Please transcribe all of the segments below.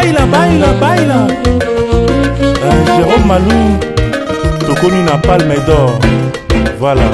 baila. Jérôme Malou, Tokoni na Palme d'Or. Voilà.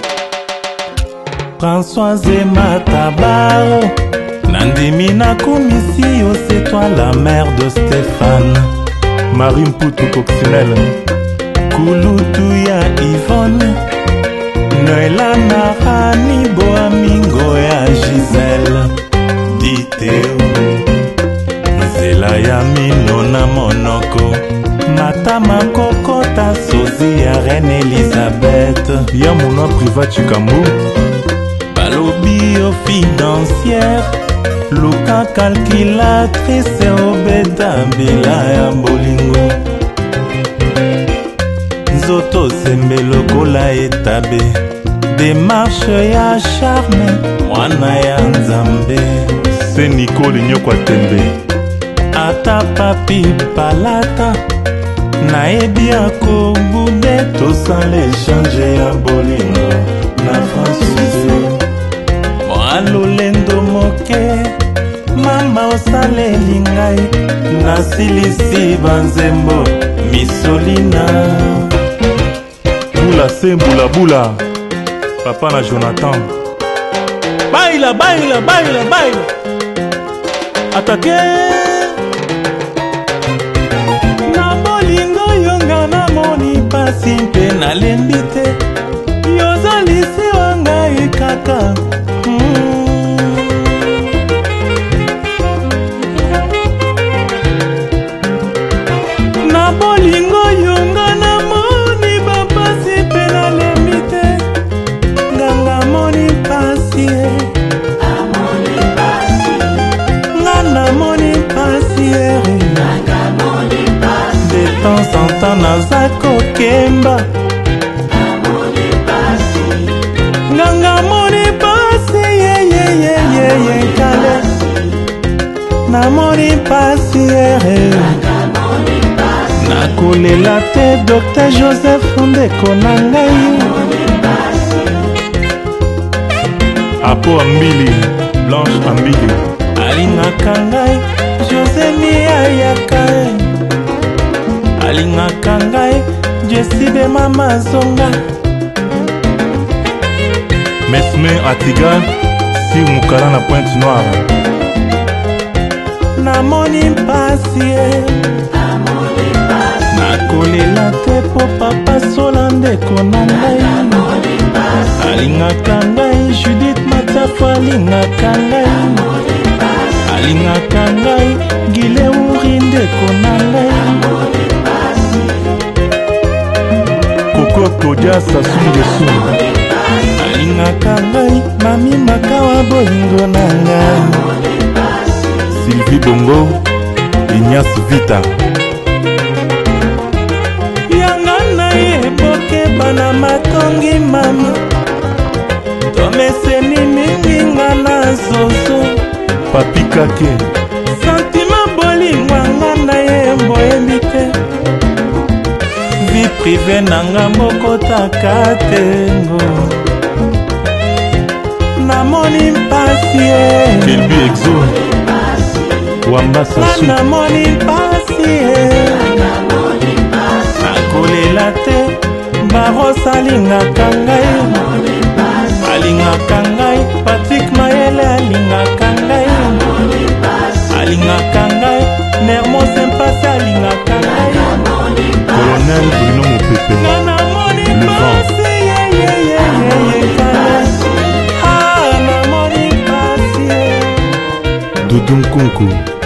Françoise Matabaro, Nandimi na Komisio, c'est toi la mère de Stéphane. Marie Mpoutou Coccinelle, Kouloutou ya Yvonne, Noëlla Narani Boamingo ya Gisèle, Diteo, Zela ya Mino na Monoko, Matama Kokota Sozi ya Reine Elisabeth, ya Mouna Privat Chikambu, Balobio financière, Luka calculatrice Obeda Bila ya Bolingo, Nzoto Sembelo Kola Etabe, démarche ya charme Mwana ya Nzambe, c'est Nicole Nyokwa Tembe, Ata papi palata Naebi ako bude Tosan l'échange ya Bolingo na Françoise Mwalolendo moke Mama osaleli ngai nasilisi banzembo misolina Bula sembula bula Papa na Jonathan Baila Atake Na bolingo yonga na moni pasi mpe nalembi te Yozalisi wangai kaka Bolingo yonga na moni bapasi pe na lemite Nganga moni pasi Amoni pasi Ngana moni pasi Nganga moni pasi De temps en temps naza kokemba Amoni pasi Nganga moni pasi kale Na moni pasi Nakolela te Dr. Joseph Ndeko na ngai Apo Ambili, Blanche Ambili Alingaka ngai, José Miayaka Alingaka ngai, Jessibe Mama Zonga Mesme Atiga, Sir Moukala na Pointe Noire Namoni mpasi Nakolela te po papa sola ndeko na ngai Alingaka ngai Judith Matafu alingaka ngai Alingaka ngai Gile Uri ndeko na ngai Koko Kodia Sassou Ngesu Alingaka ngai Mami Makawa bolingo na ngai Sylvie Bongo Ignace Vita Bana matongi mama Tomeseni mingi nga na zozo Papi kake Santima bolingo nga na yembo emite Vie prive nanga mokota katengo Namoni mpasi Kelbi Exo Wamba Sassou Namoni mpasi Nakolela te Baros alingaka ngai Alingaka ngai Patrick Mayele alingaka ngai Alingaka ngai Nermo Sempasi alingaka ngai Colonel Bruno Mopepe Le vent Doudou Nkunku